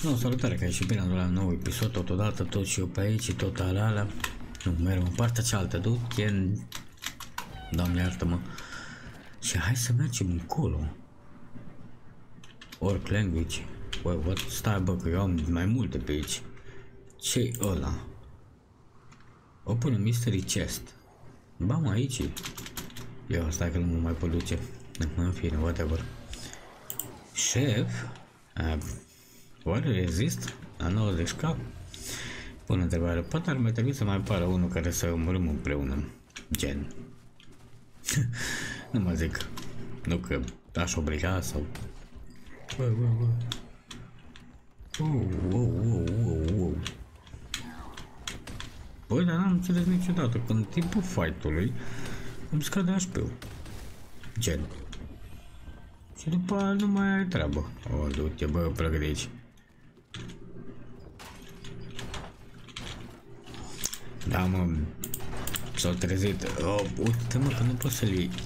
No, salutare, că ai și bine la un nou episod, totodată, tot și eu pe aici, tot alea. Nu, mereu în partea cealaltă, du-te, Doamne iartă-mă. Și hai să mergem încolo. Orc language. Băi, what? Stai bă, că eu am mai multe pe aici. Ce-i ăla? Open a mystery chest. Ba, mă, aici. Eu, stai că nu mă mai pot duce. În fine, whatever. Chef? Oare rezist? La 90 cap? Bună întrebare. Poate ar mai trebui să mai apară unul care să omorâm împreună. Gen. Nu mă zic. Nu că aș obliga sau... Bă. Băi, dar n-am înțeles niciodată că în timpul fight-ului îmi scade HP-ul. Gen. Și după aia nu mai ai treabă. O, du-te, bă, plec de aici. Da, mă, s-au trezit. Oh, uite, mă, că nu pot să-l iei.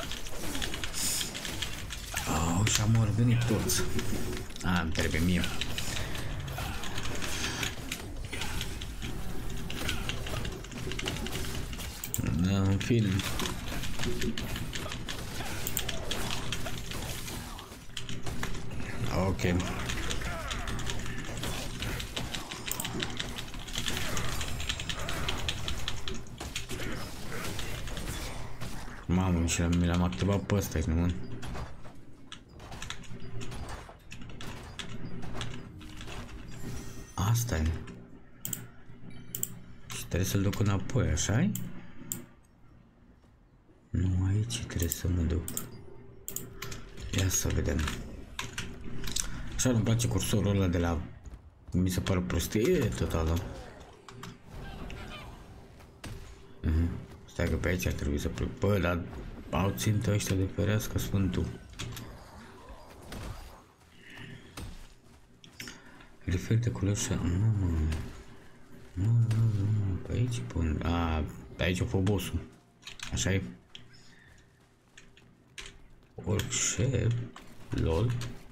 Oh, și-am venit toți. Îmi trebuie mie. Da, în film. Ok. Mamă, și mi l-am activat pe ăsta, nu mă? Asta e. Și trebuie să-l duc înapoi, așa-i? Nu, aici trebuie să mă duc. Ia să vedem. Așa nu-mi place cursorul ăla de la... Mi se pare prostie totală. Stai că pe aici ar trebui să plec. Bă, dar au țintă ăștia de ferească sfântul. Refer de culoșă. Nu. Pe aici pun. Pe aici o fost bossul. Așa e. Orc lol.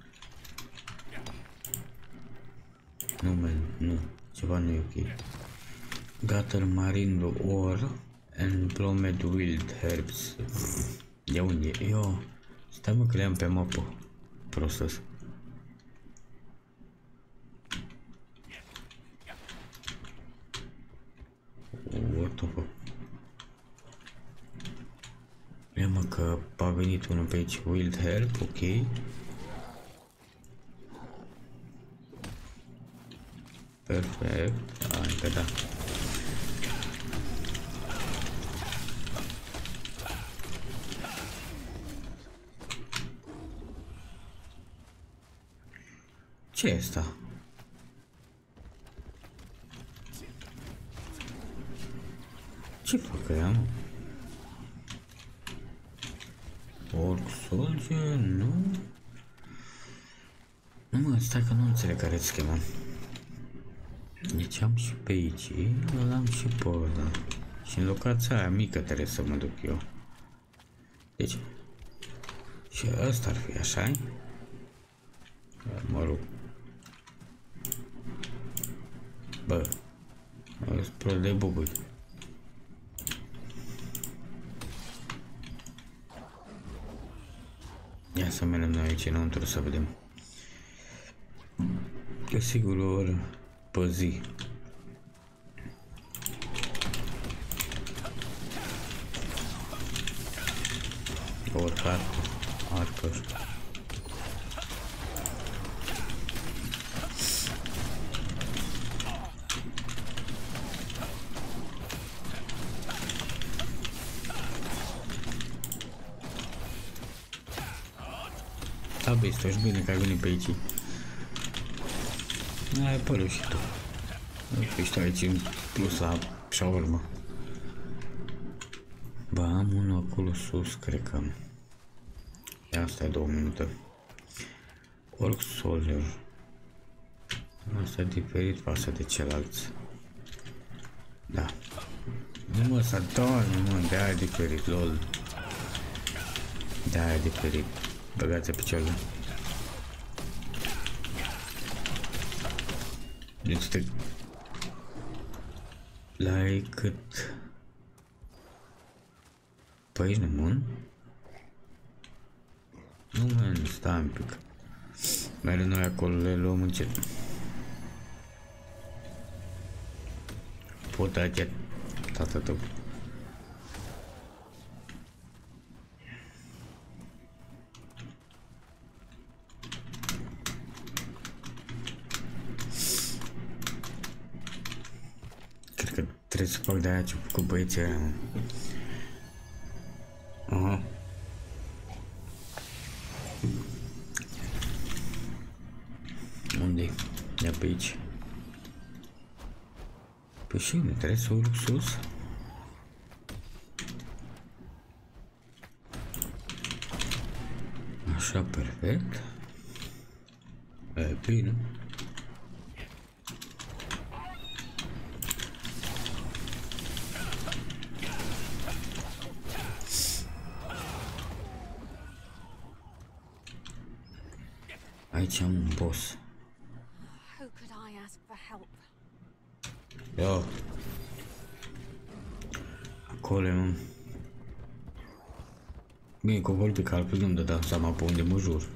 Nu. Ceva nu e ok. Gather marine ore and plomed wild herbs. De unde e? Eu. Stai mă că le-am pe mapă. Prostos. What the fuck? Ia mă că a venit unul pe aici. Wild herb, ok. Perfect. Încă da. Ce e asta? Ce fac ea, mă? Orc soldier, nu? Nu mă, stai că nu înțeleg care-i schema. Deci am și pe aici, îl am și pe ăla. Și în locația aia mică trebuie să mă duc eu. Deci, și ăsta ar fi, așa-i? Mă rog. Bă, ăsta prost de bubui. Ia să mergem noi aici înăuntru să vedem. Că sigur o oră pe zi. Ori arcă. Da, băi, stai bine că ai venit pe aici. Ai apărut și tu. Ești aici în plus la shawarma. Ba, am unul acolo sus, cred că. Ia stai 2 minute. Orc soldier. Asta e diferit față de celălalt. Da. Nu mă, să doarme, mă, de-aia e diferit, lol. De-aia e diferit. Băgați-a picioarele. Deci te... La cât... Păi nu, bun. Nu, man, stai un pic. Mere noi acolo le luăm încet. Pot aici, tata tău. Cred că trebuie să fac de aia ce cu băieții aia, mă. Aha. Unde-i? Ia pe aici. Păi și ne trebuie să urc sus. Așa, perfect. E bine. Aici am un boss. Yo. Acolo, mă. Bine, cobor pe calcul nu-mi dădeam seama pe unde mă jur.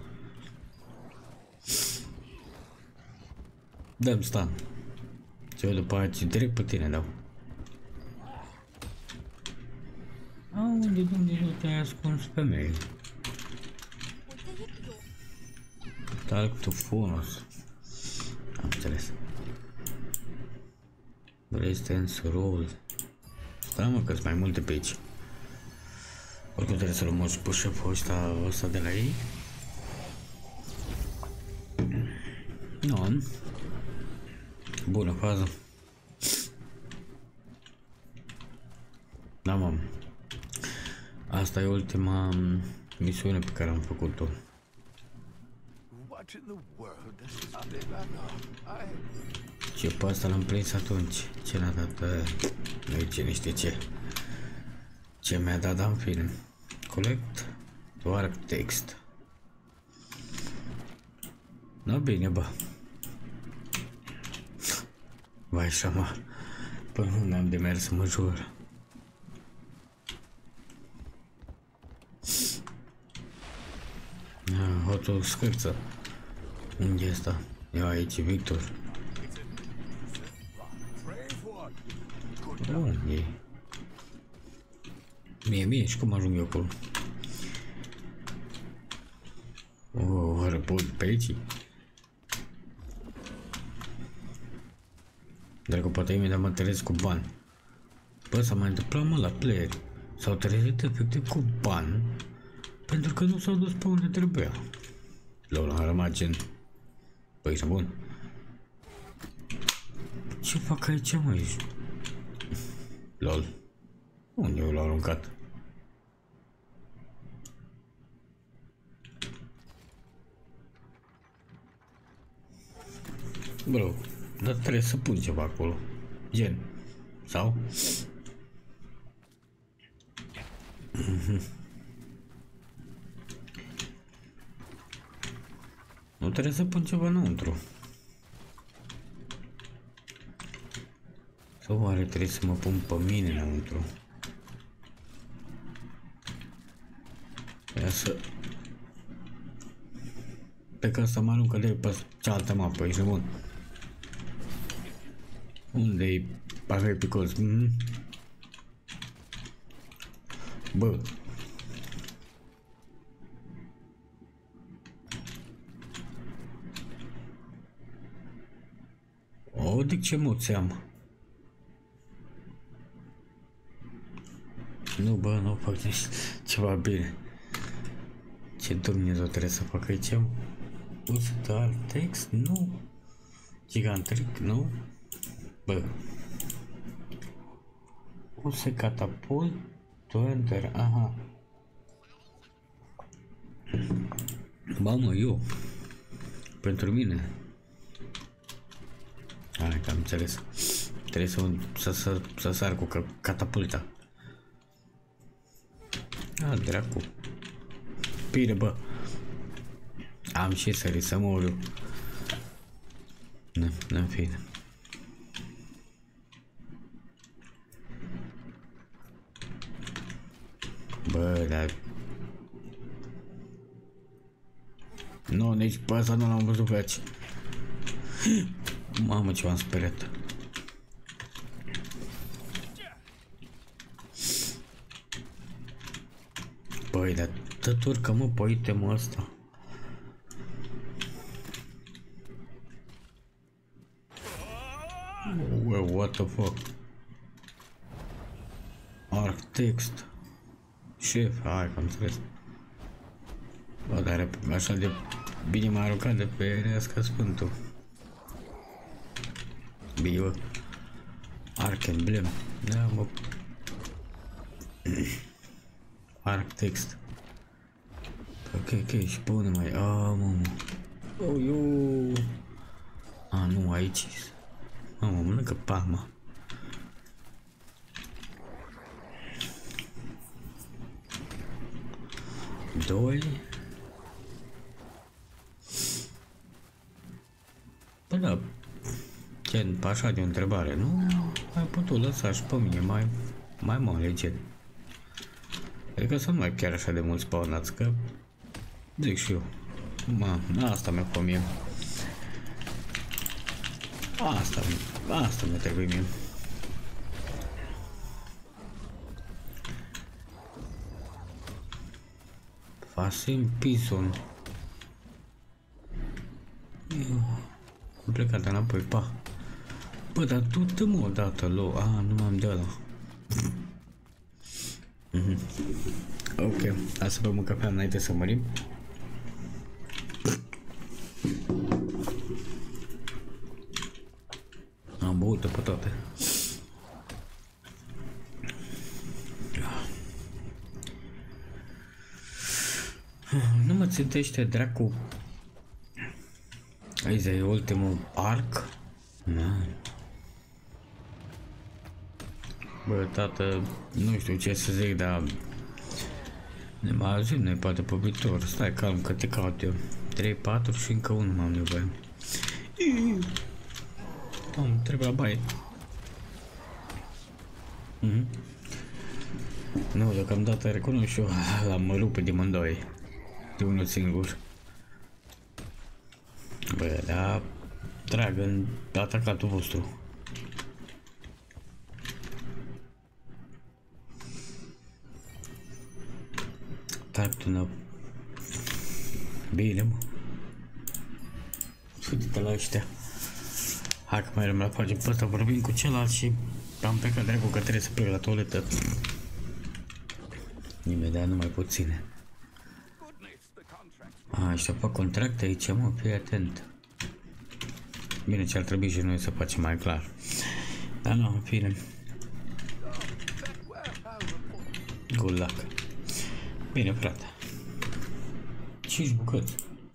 Dă-mi stan. Și eu după aia direct pe tine dau. A, unde Dumnezeu te-ai ascuns pe mine? Talk to Funos. Am înțeles. Resistance roll. Stai mă, că-s mai multe pe aici. Oricum trebuie să luăm pe șeful ăsta de la ei. Nu. Bună fază. Da, mă. Asta e ultima misiune pe care am făcut-o. Ce pe asta l-am prins atunci. Ce n-a dat? Nu-i cine știe ce. Ce mi-a dat în film. Collect doar text. No, bine, bă. Vai, așa, mă. Până unde am de mers să mă jur. Hotul scârță. Unde e asta? Eu aici, Victor. Unde e? Mie, și cum ajung eu acolo? Oare pot pe aici? Dar că poate imediat mă trezesc cu bani. Bă, s-a mai întâmplat, mă, la player. S-au trezit efectiv cu bani. Pentru că nu s-au dus pe unde trebuia. Lol, am rămas gen... Păi, ești bun. Ce fac aici, mă? Lol. Unde eu l-au aruncat? Bro, dar trebuie să pun ceva acolo. Gen. Sau? Nu trebuie să pun ceva înăuntru. Sau oare trebuie să mă pun pe mine înăuntru? Ia să... Pe că să mă aruncă de pe cealaltă mapă, ești bun. Unde-i parcă picos? Bă. O, de ce moți am? Nu, bă, nu fac ceva bine. Ce Dumnezeu trebuie să fac aici? Uză alt text? Nu. Gigantric? Nu. Bă. Use catapult to enter. Aha. Ba, mă, eu. Pentru mine. Hai, că am înțeles. Trebuie să sar cu catapulta. A, dracu. Bine, bă. Am și sărit să mă oriu. N-am fine. Bă, dar... Nu, nici pe ăsta nu l-am văzut pe aici. Mamă, ce m-am speriat. Băi, dar tot urcă, mă, pe itemul ăsta. What the fuck? Arc text. Șef, hai că am înțeles. Bă, dar așa de bine m-a aruncat de pe Ereasca Sfântul. Bine, bă. Arc emblem. Da, mă. Arc text. Ok, și pe unde mai... mă. Oh, eu... nu, aici. Mă mănâncă palma. Doi. Bă, da. Gen, așa de o întrebare, nu? Ai putut lăsa și pe mine mai mare, gen. Adică să nu mai chiar așa de mult spawnați, că... Zic și eu. Asta mi-a pe mie. Asta mi-a trebuit mie. Fasim Pison. Am plecat înapoi, pa. Bă, dar tu dă-mă o dată, nu m-am de ăla. Ok, hai să bem o cafea înainte să mărim. Am băut-o pe toate. Nu mă țintește dracu. Aici e ultimul arc. Bă, tată, nu știu ce să zic, dar ne mai auzim noi poate pe viitor. Stai calm că te caut eu. 3, 4 și încă unul m-am nevoie. Trebuie la baie. Nu, deocamdată recunosc și eu, l-am rupe de mândoi. De unul singur. Bă, da, trag în atacatul vostru. Tartună. Bine, mă. Uite-te la ăștia. Hai că mai rămân la facem pe ăsta, vorbim cu celălalt și am plecat dracu că trebuie să plec la toaletă. Imediat nu mai puține. Ăștia fac contract aici, mă, fii atent. Bine, ce ar trebui și noi să facem mai clar. Dar nu, în fine. Good luck. Bine, frate. 5 bucăți.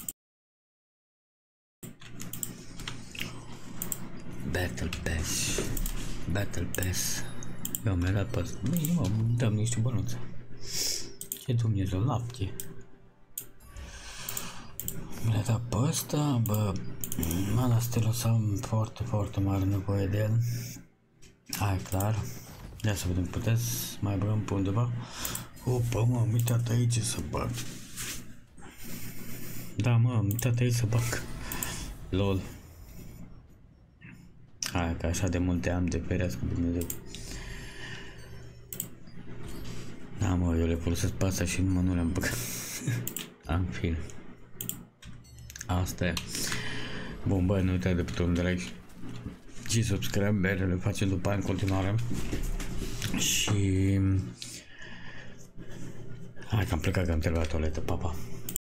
Battle Pass. Eu mi-am dat pe asta. Bine, mă, dăm niște bănuțe. Ce Dumnezeu, lapte. Mi-a dat pe ăsta, bă, Manastelul am foarte mare nevoie de el. Hai, clar. Ia să vedem, puteți mai băgăm pe undeva? Opa, mă, am uitat aici să bag. Da, mă, am uitat aici să bag. LOL. Hai, că așa de multe am de ferească Dumnezeu. Da, mă, eu le folosesc pe asta și numai nu le-am băgat. Am film. Asta e. Bun, bă, nu uitați de butonul de like și subscribe, le facem după aia în continuare. Și... hai că am plecat, că am terminat toaletă, pa, pa.